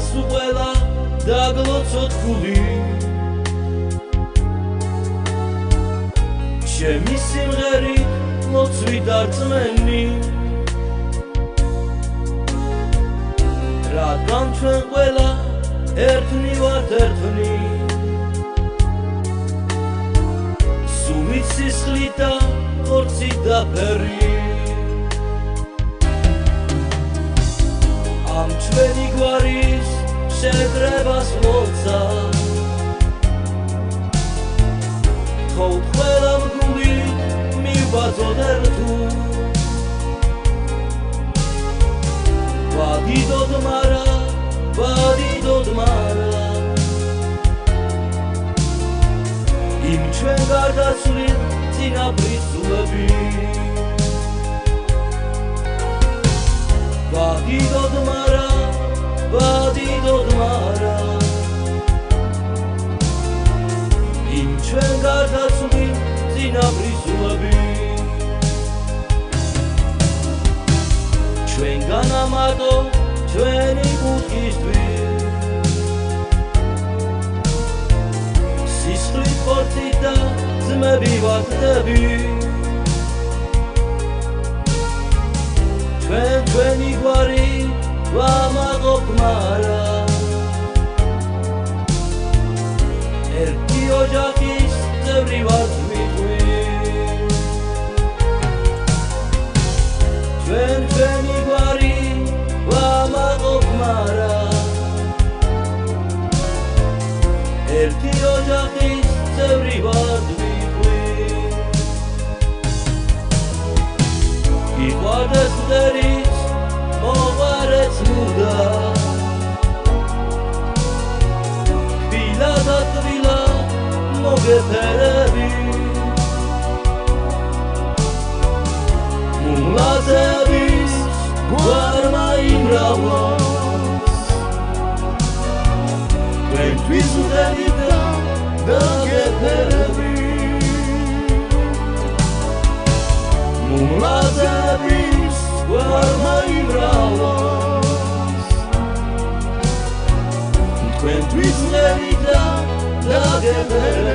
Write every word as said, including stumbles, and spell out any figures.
გასულ ყველა დაგლოცოთ გული ჩემი სიმღერით ლოცვი დარწმენი რადგან ჩვენ ყველა ერთნი ვართ ერთნი სულით სისხლით და ხორცით დაფერი ამ ჩვენი გვარის შეკრებას ლოცა თხოვთ ყველამ გულით მივბაძოთ ერთუ ვადიდოთ მარა ვადიდოთ მარა იმ ჩვენ გარდაცვლილ წინაპრის ძვლები ვადიდოთ მარა ვადიდოთ მარა იმ ჩვენ გარდაცვლილ წინაპრის ძვლები ჩვენგან ამატო ჩვენი კუთხისთვის სისხლით ხორცით და ძმები ვახდები ჩვენ ჩვენი გვარი ვამაყობ მარა ერთი ოჯახის წევრი ვართ ვიყვი ჩვენ ჩვენი გვარი ვამაყობ მარა ერთი ოჯახის წევრი ვართ ვიყვი გიყვარდეს მღერის მოყვარეც მუდა თბილა და თბილა მოგეფერები მულაზების გვარმა იმრავლოს ჩვენთვის მღერი და დაგეფერები მულაზების გვარმა იმრავლოს ჩვენთვის მღერი და დაგეფერები